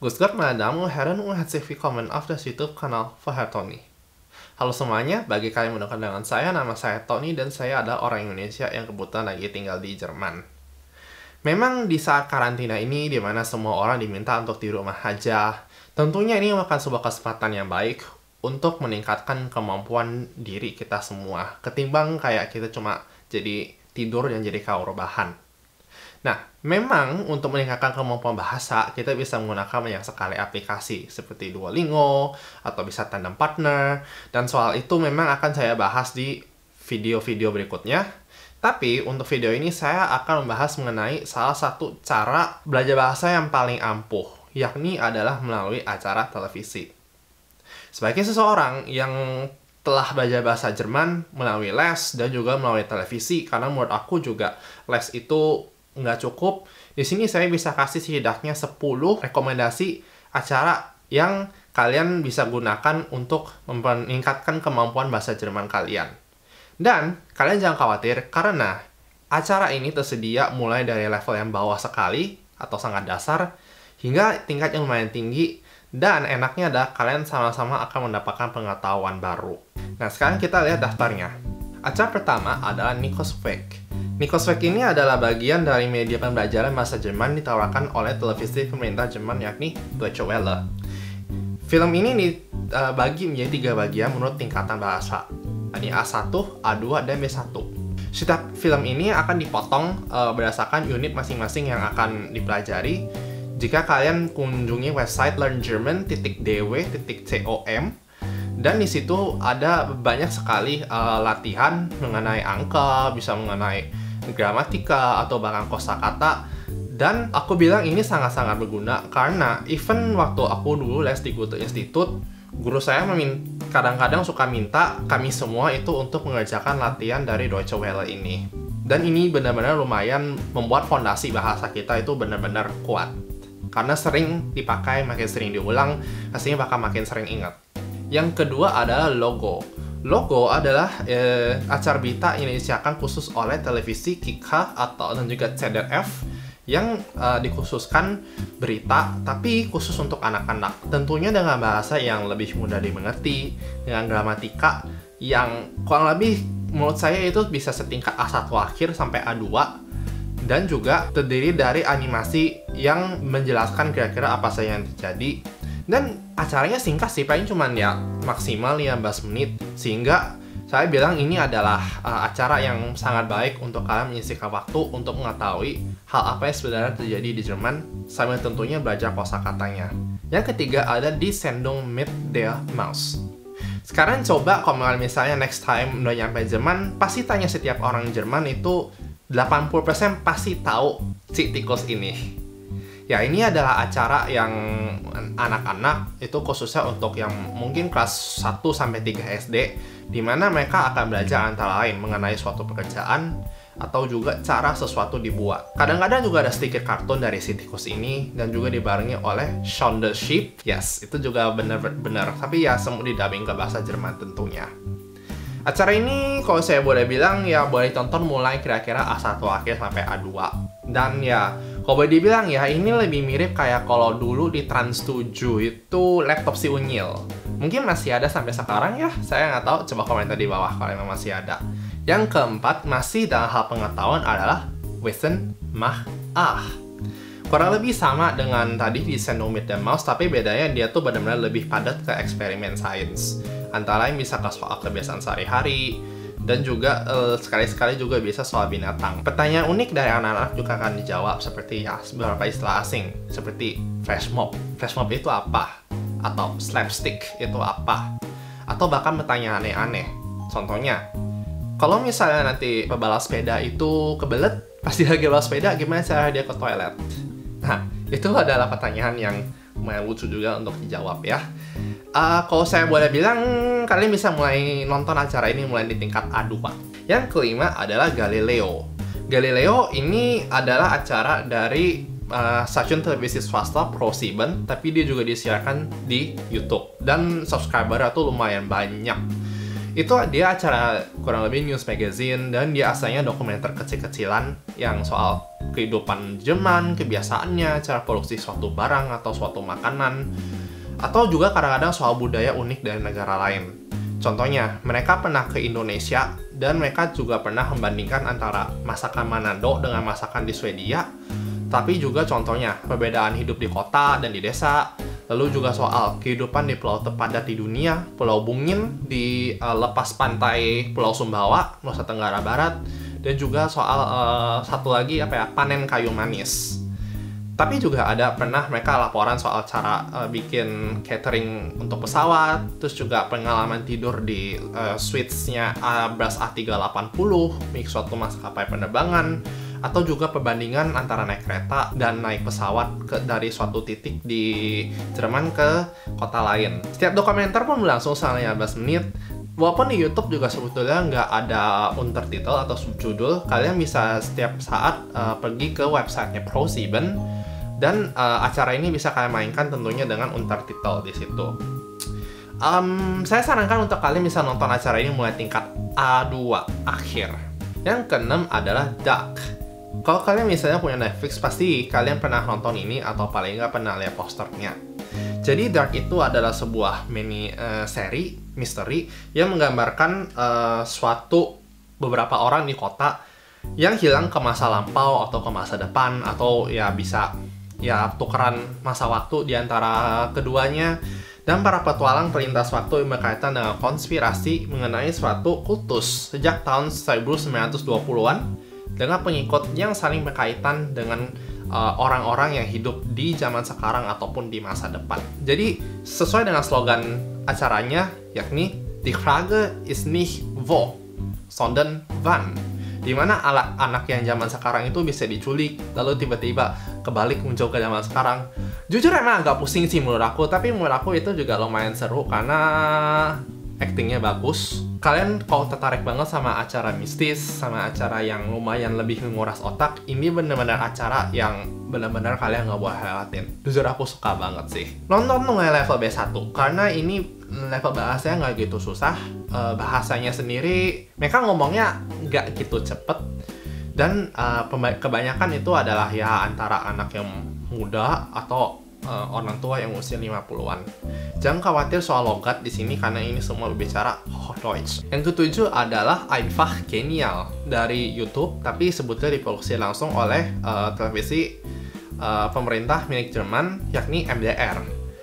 Gustav Madamu Heran Herzlich Willkommen auf das YouTube-Kanal von Herr Tony. Halo semuanya, bagi kalian yang mendengar dengan saya, nama saya Tony dan saya adalah orang Indonesia yang kebetulan lagi tinggal di Jerman. Memang di saat karantina ini, di mana semua orang diminta untuk di rumah aja, tentunya ini merupakan sebuah kesempatan yang baik untuk meningkatkan kemampuan diri kita semua, ketimbang kayak kita cuma jadi tidur dan jadi kaum rebahan. Nah, memang untuk meningkatkan kemampuan bahasa, kita bisa menggunakan banyak sekali aplikasi seperti Duolingo, atau bisa Tandem Partner, dan soal itu memang akan saya bahas di video-video berikutnya. Tapi, untuk video ini saya akan membahas mengenai salah satu cara belajar bahasa yang paling ampuh, yakni adalah melalui acara televisi. Sebagai seseorang yang telah belajar bahasa Jerman melalui les dan juga melalui televisi, karena menurut aku juga les itu nggak cukup. Di sini saya bisa kasih setidaknya 10 rekomendasi acara yang kalian bisa gunakan untuk meningkatkan kemampuan bahasa Jerman kalian. Dan kalian jangan khawatir karena acara ini tersedia mulai dari level yang bawah sekali atau sangat dasar hingga tingkat yang lumayan tinggi, dan enaknya adalah kalian sama-sama akan mendapatkan pengetahuan baru. Nah, sekarang kita lihat daftarnya. Acara pertama adalah Nikosweg. Nikosweg ini adalah bagian dari media pembelajaran bahasa Jerman ditawarkan oleh televisi pemerintah Jerman, yakni Deutsche Welle. Film ini dibagi menjadi 3 bagian menurut tingkatan bahasa, yakni A1, A2, dan B1. Setiap film ini akan dipotong berdasarkan unit masing-masing yang akan dipelajari. Jika kalian kunjungi website learngerman.dew.com, dan di situ ada banyak sekali latihan mengenai angka, bisa mengenai gramatika atau bahkan kosakata. Dan aku bilang ini sangat-sangat berguna karena even waktu aku dulu les di Goethe Institute, guru saya kadang-kadang suka minta kami semua itu untuk mengerjakan latihan dari Deutsche Welle ini. Dan ini benar-benar lumayan membuat fondasi bahasa kita itu benar-benar kuat. Karena sering dipakai, makin sering diulang, pastinya bakal makin sering ingat. Yang kedua adalah Logo. Logo adalah acara berita yang disediakan khusus oleh televisi KIKA dan juga CDF yang dikhususkan berita, tapi khusus untuk anak-anak. Tentunya dengan bahasa yang lebih mudah dimengerti, dengan gramatika yang kurang lebih menurut saya itu bisa setingkat A1 akhir sampai A2, dan juga terdiri dari animasi yang menjelaskan kira-kira apa saja yang terjadi. Dan acaranya singkat sih, paling cuman ya maksimal 15 menit. Sehingga saya bilang ini adalah acara yang sangat baik untuk kalian menyisihkan waktu untuk mengetahui hal apa yang sebenarnya terjadi di Jerman, sambil tentunya belajar kosakatanya. Yang ketiga ada Die Sendung mit der Maus. Sekarang coba kalau misalnya next time udah nyampe Jerman, pasti tanya setiap orang Jerman itu 80% pasti tahu si tikus ini. Ya, ini adalah acara yang anak-anak itu khususnya untuk yang mungkin kelas 1-3 SD, di mana mereka akan belajar antara lain mengenai suatu pekerjaan atau juga cara sesuatu dibuat. Kadang-kadang juga ada sedikit kartun dari si tikus ini dan juga dibarengi oleh Shaun the Sheep. Yes, itu juga benar-benar, tapi ya semua didubbing ke bahasa Jerman tentunya. Acara ini kalau saya boleh bilang ya boleh tonton mulai kira-kira A1 akhir sampai A2. Dan ya kalau boleh dibilang ya ini lebih mirip kayak kalau dulu di Trans 7 itu laptop si Unyil. Mungkin masih ada sampai sekarang ya, saya nggak tahu, coba komentar di bawah kalau memang masih ada. Yang keempat masih dalam hal pengetahuan adalah Wissen macht ah. Kurang lebih sama dengan tadi di Sendung mit der Maus, tapi bedanya dia tuh benar-benar lebih padat ke eksperimen sains. Antara lain bisa ke soal kebiasaan sehari-hari, dan juga sekali-sekali juga bisa soal binatang. Pertanyaan unik dari anak-anak juga akan dijawab seperti ya beberapa istilah asing seperti flash mob. Flash mob itu apa? Atau slapstick itu apa? Atau bahkan pertanyaan aneh-aneh. Contohnya, kalau misalnya nanti pebalap sepeda itu kebelet pas dia lagi balap sepeda, gimana cara dia ke toilet? Nah, itu adalah pertanyaan yang lumayan lucu juga untuk dijawab ya. Kalau saya boleh bilang, kalian bisa mulai nonton acara ini mulai di tingkat A2. Yang kelima adalah Galileo. Galileo ini adalah acara dari stasiun televisi swasta ProSieben, tapi dia juga disiarkan di YouTube. Dan subscribernya tuh lumayan banyak. Itu dia acara kurang lebih news magazine, dan dia asalnya dokumenter kecil-kecilan yang soal kehidupan Jerman, kebiasaannya, cara produksi suatu barang atau suatu makanan, atau juga kadang-kadang soal budaya unik dari negara lain. Contohnya, mereka pernah ke Indonesia dan mereka juga pernah membandingkan antara masakan Manado dengan masakan di Swedia. Tapi juga contohnya, perbedaan hidup di kota dan di desa. Lalu juga soal kehidupan di pulau terpadat di dunia, Pulau Bungin di lepas pantai Pulau Sumbawa, Nusa Tenggara Barat, dan juga soal satu lagi panen kayu manis. Tapi juga ada pernah mereka laporan soal cara bikin catering untuk pesawat, terus juga pengalaman tidur di suites-nya Airbus A380 milik suatu maskapai penerbangan, atau juga perbandingan antara naik kereta dan naik pesawat dari suatu titik di Jerman ke kota lain. Setiap dokumenter pun berlangsung selama 15 menit. Walaupun di YouTube juga sebetulnya nggak ada untertitle atau subjudul, kalian bisa setiap saat pergi ke websitenya ProSieben, dan acara ini bisa kalian mainkan tentunya dengan untertitle di situ. Saya sarankan untuk kalian bisa nonton acara ini mulai tingkat A2 akhir. Yang keenam adalah Dark. Kalau kalian misalnya punya Netflix, pasti kalian pernah nonton ini atau paling nggak pernah lihat posternya. Jadi Dark itu adalah sebuah mini seri misteri yang menggambarkan suatu beberapa orang di kota yang hilang ke masa lampau atau ke masa depan, atau ya bisa ya tukeran masa waktu di antara keduanya. Dan para petualang pelintas waktu yang berkaitan dengan konspirasi mengenai suatu kultus sejak tahun 1920-an dengan pengikut yang saling berkaitan dengan orang-orang yang hidup di zaman sekarang ataupun di masa depan. Jadi sesuai dengan slogan acaranya, yakni Die Frage ist nicht wo, sondern wann. Dimana anak yang zaman sekarang itu bisa diculik, lalu tiba-tiba kebalik muncul ke zaman sekarang. Jujur emang agak pusing sih menurut aku, tapi menurut aku itu juga lumayan seru karena actingnya bagus. Kalian kalau tertarik banget sama acara mistis, sama acara yang lumayan lebih menguras otak, ini bener-bener acara yang bener-bener kalian nggak boleh lewatin. Jujur aku suka banget sih. Nonton mulai level B1, karena ini level bahasanya nggak gitu susah. Bahasanya sendiri, mereka ngomongnya nggak gitu cepet. Dan kebanyakan itu adalah ya antara anak yang muda atau orang tua yang usia 50-an. Jangan khawatir soal logat di sini karena ini semua berbicara Hochdeutsch. Yang ketujuh adalah Einfach Genial dari YouTube, tapi sebetulnya diproduksi langsung oleh televisi pemerintah milik Jerman, yakni MDR.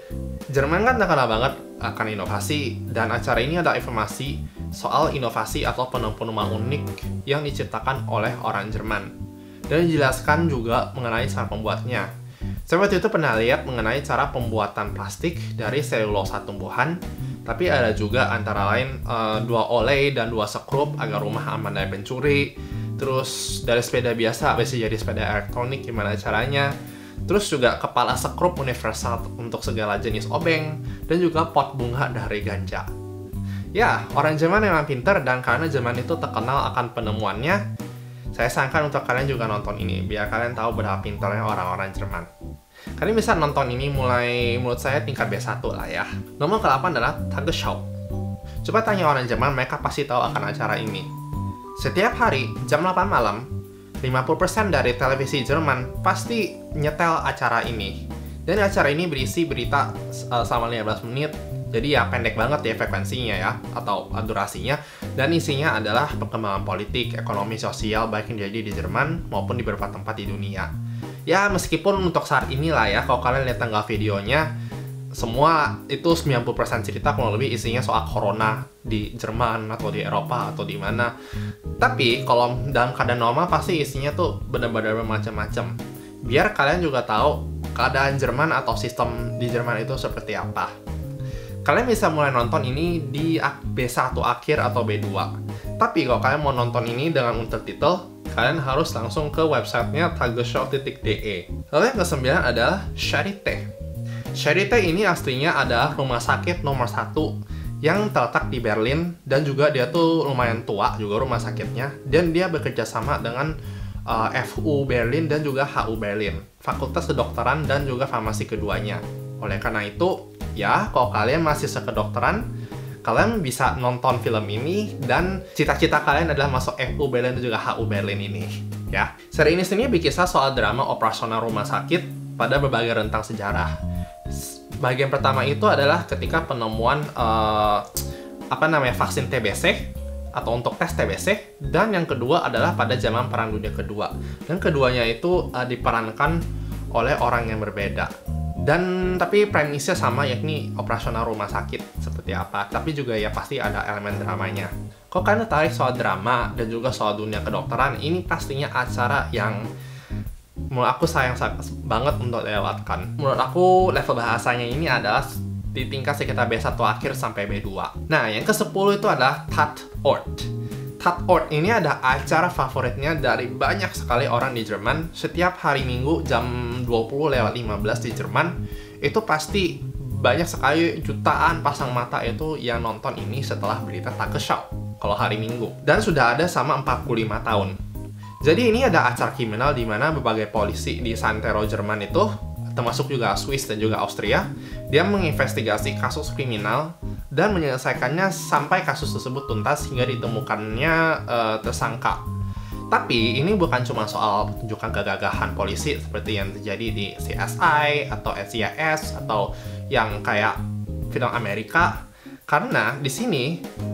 Jerman kan terkenal banget akan inovasi, dan acara ini ada informasi soal inovasi atau penemuan unik yang diciptakan oleh orang Jerman. Dan dijelaskan juga mengenai cara pembuatnya. Saya waktu itu pernah lihat mengenai cara pembuatan plastik dari selulosa tumbuhan, tapi ada juga antara lain 2 oleh dan 2 sekrup agar rumah aman dari pencuri. Terus dari sepeda biasa bisa jadi sepeda elektronik, gimana caranya. Terus juga kepala sekrup universal untuk segala jenis obeng, dan juga pot bunga dari ganja. Ya, orang Jerman memang pintar, dan karena Jerman itu terkenal akan penemuannya, saya sarankan untuk kalian juga nonton ini, biar kalian tahu berapa pintarnya orang-orang Jerman. Kalian bisa nonton ini mulai, menurut saya, tingkat B1 lah ya. Nomor ke-8 adalah Tagesschau. Coba tanya orang Jerman, mereka pasti tahu akan acara ini. Setiap hari, jam 8 malam, 50% dari televisi Jerman pasti nyetel acara ini. Dan acara ini berisi berita selama 15 menit, jadi ya pendek banget ya frekuensinya ya, atau durasinya. Dan isinya adalah perkembangan politik, ekonomi, sosial, baik yang terjadi di Jerman maupun di beberapa tempat di dunia. Ya meskipun untuk saat inilah ya, kalau kalian lihat tanggal videonya, semua itu 90% cerita kurang lebih isinya soal corona di Jerman atau di Eropa atau di mana. Tapi kalau dalam keadaan normal pasti isinya tuh benar-benar bermacam-macam. Biar kalian juga tahu keadaan Jerman atau sistem di Jerman itu seperti apa. Kalian bisa mulai nonton ini di B1 akhir atau B2. Tapi kalau kalian mau nonton ini dengan untertitle, kalian harus langsung ke websitenya tagesschau.de. Lalu yang ke-9 adalah Charité. Charité ini aslinya adalah rumah sakit nomor 1 yang terletak di Berlin, dan juga dia tuh lumayan tua juga rumah sakitnya, dan dia bekerja sama dengan FU Berlin dan juga HU Berlin, Fakultas Kedokteran dan juga Farmasi keduanya. Oleh karena itu, ya kalau kalian masih sekedokteran, kalian bisa nonton film ini dan cita-cita kalian adalah masuk FU Berlin dan juga HU Berlin ini. Ya, seri ini sendiri berkisah soal drama operasional rumah sakit pada berbagai rentang sejarah. Bagian pertama itu adalah ketika penemuan vaksin TBC atau untuk tes TBC, dan yang kedua adalah pada zaman Perang Dunia Kedua. Dan keduanya itu diperankan oleh orang yang berbeda. Dan tapi premisnya sama, yakni operasional rumah sakit seperti apa. Tapi juga ya pasti ada elemen dramanya. Kalau kalian tertarik soal drama dan juga soal dunia kedokteran, ini pastinya acara yang menurut aku sayang banget untuk lewatkan. Menurut aku level bahasanya ini adalah di tingkat sekitar B1 akhir sampai B2. Nah, yang ke-10 itu adalah Tatort. Tatort ini ada acara favoritnya dari banyak sekali orang di Jerman. Setiap hari Minggu jam 20:15 di Jerman, itu pasti banyak sekali jutaan pasang mata itu yang nonton ini setelah berita Tagesschau kalau hari Minggu. Dan sudah ada sama 45 tahun. Jadi ini ada acara kriminal di mana berbagai polisi di Santero Jerman itu, termasuk juga Swiss dan juga Austria, dia menginvestigasi kasus kriminal dan menyelesaikannya sampai kasus tersebut tuntas hingga ditemukannya tersangka. Tapi ini bukan cuma soal tunjukkan kegagahan polisi seperti yang terjadi di CSI atau NCIS atau yang kayak film Amerika, karena di sini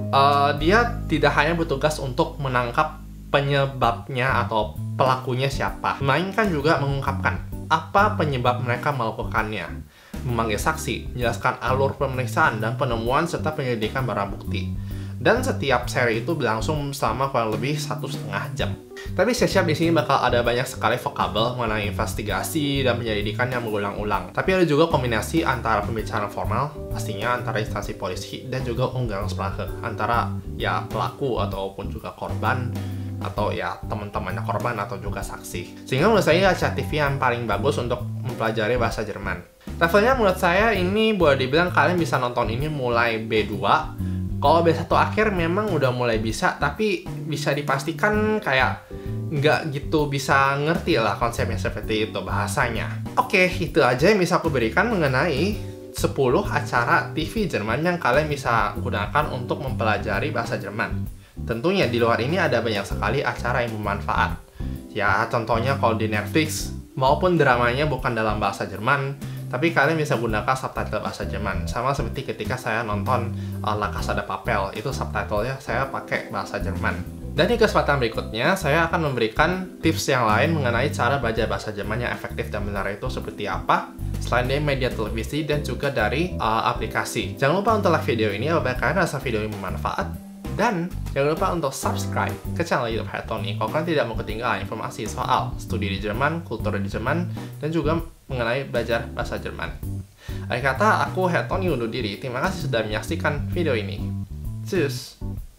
dia tidak hanya bertugas untuk menangkap penyebabnya atau pelakunya siapa, melainkan juga mengungkapkan apa penyebab mereka melakukannya, memanggil saksi, menjelaskan alur pemeriksaan dan penemuan serta penyelidikan barang bukti. Dan setiap seri itu berlangsung selama kurang lebih 1,5 jam. Tapi siap-siap di sini bakal ada banyak sekali vokabel mengenai investigasi dan penyelidikan yang berulang-ulang. Tapi ada juga kombinasi antara pembicaraan formal, pastinya antara instansi polisi, dan juga Umgangssprache antara ya pelaku ataupun juga korban, atau ya teman-temannya korban atau juga saksi. Sehingga menurut saya acara TV yang paling bagus untuk mempelajari bahasa Jerman. Levelnya menurut saya ini boleh dibilang kalian bisa nonton ini mulai B2. Kalau B1 akhir memang udah mulai bisa, tapi bisa dipastikan kayak nggak gitu bisa ngerti lah konsepnya seperti itu bahasanya. Oke, itu aja yang bisa aku berikan mengenai 10 acara TV Jerman yang kalian bisa gunakan untuk mempelajari bahasa Jerman. Tentunya di luar ini ada banyak sekali acara yang bermanfaat. Ya, contohnya kalau di Netflix, maupun dramanya bukan dalam bahasa Jerman, tapi kalian bisa gunakan subtitle bahasa Jerman. Sama seperti ketika saya nonton La Casa de Papel, itu subtitlenya saya pakai bahasa Jerman. Dan di kesempatan berikutnya, saya akan memberikan tips yang lain mengenai cara belajar bahasa Jerman yang efektif dan benar itu seperti apa, selain dari media televisi dan juga dari aplikasi. Jangan lupa untuk like video ini apabila kalian rasa video ini bermanfaat. Dan jangan lupa untuk subscribe ke channel YouTube Hertoni kalau kalian tidak mau ketinggalan informasi soal studi di Jerman, kultur di Jerman, dan juga mengenai belajar bahasa Jerman. Akhir kata, aku Hertoni undur diri. Terima kasih sudah menyaksikan video ini. Tschüss!